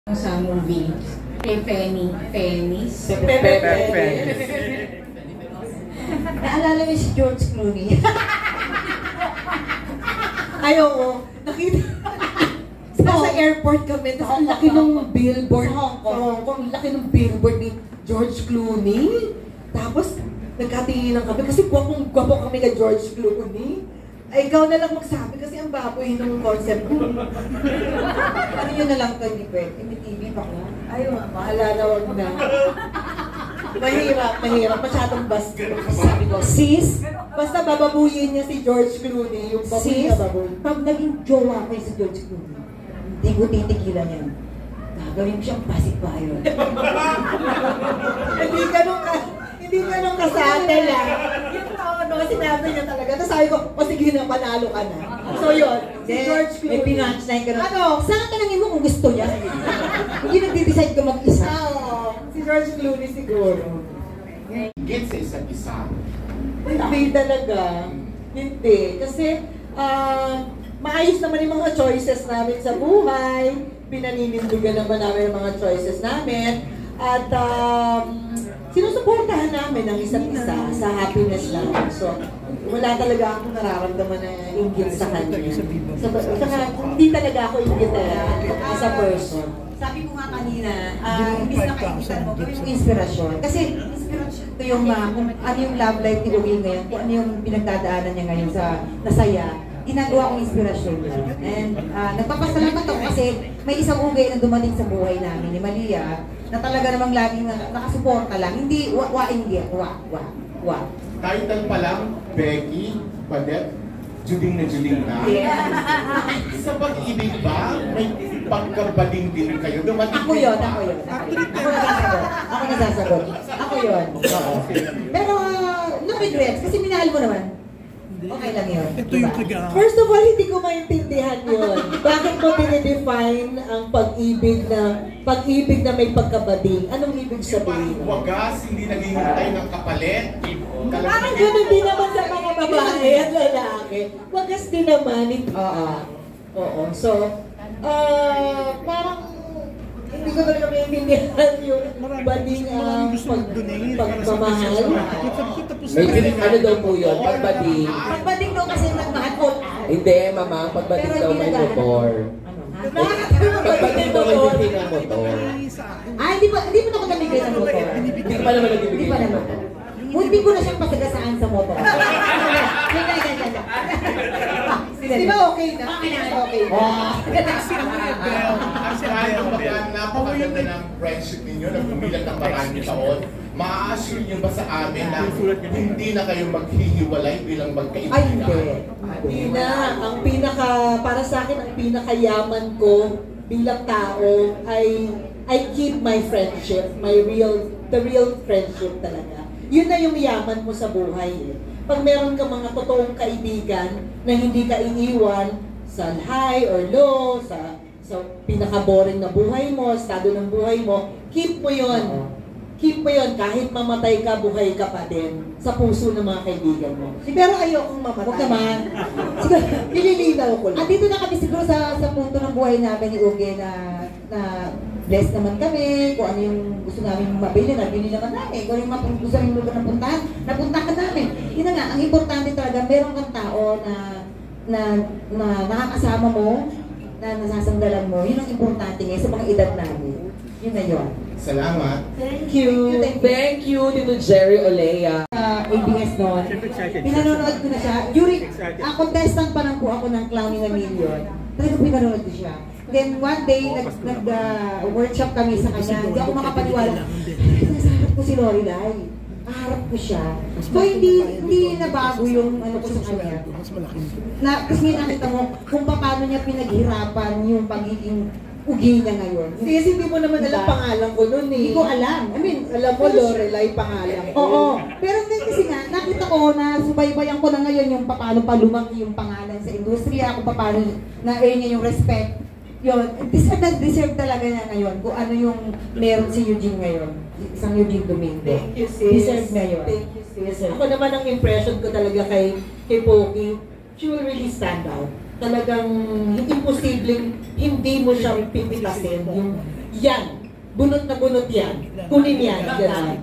sa movie kay Fennis. Naalala mo si George Clooney? Ay, oo. Nakita. Nasa airport kami, tapos ang laki ng billboard. Sa Hong Kong. Ang laki ng billboard ni George Clooney. Tapos, nagkatinginan kami kasi gwapo kami kay George Clooney. Ay, ikaw na lang magsabi kasi ang baboy ng concept ko. Ano yun na lang ito, hindi pwede. TV pa ko. Ay, mahala na, wag na. Mahirap. Masyadong sabi ko, sis, basta bababuyin niya si George Clooney, yung baboy Sis, na baboy. pag naging jowa ko si George Clooney, hindi ko titigilan yan. Gagawin ko siyang pacifier. Hindi ganun ka sa atin lang. Yung taon, sinabi niya talaga. Tapos sabi ko, o sige na, panalo ka na. So yun, si George Clooney. May pinunchline ka na. Ano? Saan tanongin mo kung gusto niya? Hindi nagde-decide ka mag-isa. Oo, si George Clooney siguro. Higit sa isa't isa. Hindi talaga. Hindi. Kasi, maayos naman yung mga choices namin sa buhay. Pinaninindigan naman namin yung mga choices namin. At, sinusuportahan namin ang isa't isa sa happiness namin. So, wala talaga akong nararamdaman na inggit sa kanya. Saka, hindi talaga ako inggit as a person. Sabi ko nga kanina, imbis na kaibigan mo, yung inspirasyon. Kasi inspirasyon ko yung kung ano yung love life ni Ugi ngayon, kung ano yung pinagdadaanan niya ngayon sa nasaya, ginagawa kong inspirasyon niya. And nagpapasalamat ako kasi may isang ugay na dumating sa buhay namin ni Malia na talaga namang laging nakasuporta lang. Hindi, wa. Title pa lang, Becky, Padet, Juling na. Yeah. Sa pag-ibig ba, may pagkabaling din kayo? Dumating Ako yun. ba? Ako nasasagot. Ako yun. Oo. Pero, no regrets, kasi minahal mo naman. Okay lang yun. Ito yung taga. First of all, hindi ko maintindihan yun. Bakit mo dinidefine ang pag-ibig na may pagkabading? Anong ibig sabihin? Yung wagas, hindi naghihintay ng kapalit. Parang gano'n din naman sa mga babae at lalaki. Wagas din naman. Oo. So, parang hindi ko talaga maintindihan yung bading pagmamahal. May ano daw po yun, pagbading. Pagbading daw kasi nagmahal ko. Hindi, mama, pagbading daw may motor. Pagbading daw may bibig ng motor. Hindi mo na ako namigay ng motor. Hindi pa naman nagbibigay. Hindi pa naman. Munti ko na siyang pasagasaan sa motor. Di ba okay na? Okay na. Kasi ayaw napakaganda ng friendship ninyo na bumilang ng maraming taon. Ma-assure nyo ba sa amin na hindi na kayo maghihiwalay bilang magkaibigan? Ay, hindi. Hindi na. Para sa akin, ang pinakayaman ko bilang tao ay I keep my friendship, the real friendship talaga. Yun na yung yaman mo sa buhay. Pag meron ka mga totoong kaibigan na hindi ka iniwan sa high or low, sa pinaka-boring na buhay mo, estado ng buhay mo, keep mo yun. Keep mo yun. Kahit mamatay ka, buhay ka pa din sa puso ng mga kaibigan mo. Pero ayokong mamatay. Huwag naman. Nililinaw ko lang. At dito na kami siguro sa punto ng buhay namin ni Uge na blessed naman kami, kung ano yung gusto namin mabili, nabili naman namin. Kung ano yung gusto namin lugar na puntahan, napuntahan namin. Yun na nga, ang importante talaga, meron kang tao na nakakasama mo, na nasasandalan mo, yun ang importante ngayon sa mga edad namin. Yun na yun. Salamat. Thank you. Thank you, Tito Jerry Olea. ABS noon. Pinanonood ko na siya. During, contestant pa lang po ako ng Clowning a Million. Talagang pinanonood ko siya. Then one day, nag-workshop kami sa kanya. Hindi ako makapaniwala. Nasaharap ko si Lorelai. Naharap ko siya. So hindi nabago yung ano ko sa kanya. Kasi nakita mo kung paano niya pinaghirapan yung pagiging Ugi niya ngayon. Kasi hindi mo naman alam pangalan ko noon eh. Hindi ko alam. I mean, alam mo Lorelai pangalan ko. Oo. Pero kasi nga, nakita ko na subaybayan ko na ngayon yung paano pa lumaki yung pangalan sa industriya, kung paano na-earn niya yung respect. Yun, deserve talaga niya ngayon kung ano yung meron si Eugene ngayon. Isang Eugene Domingo. Thank you, sis. Deserve na yun. Thank you, sis. Ako naman ang impression ko talaga kay Poki, she will really stand out. Talagang imposibleng hindi mo siya pipitasin. yan, bunot na bunot yan, kunin yan. Gano'n.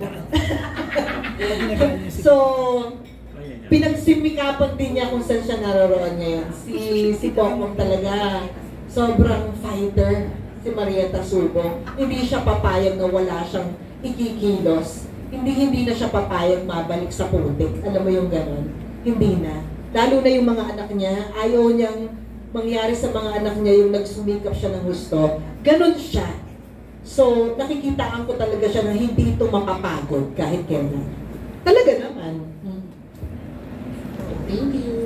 So, pinagsimikapan din niya kung saan siya naroroon ngayon. Si Pokpok talaga, sobrang fighter, si Marietta Surbo. Hindi siya papayag na wala siyang ikikilos. Hindi na siya papayag mabalik sa putik. Alam mo yung gano'n? Hindi na. Lalo na yung mga anak niya, ayaw niyang mangyari sa mga anak niya yung nagsumikap siya ng gusto. Ganon siya. So, nakikitaan ko talaga siya na hindi ito makapagod kahit kailan. Talaga naman. Thank you.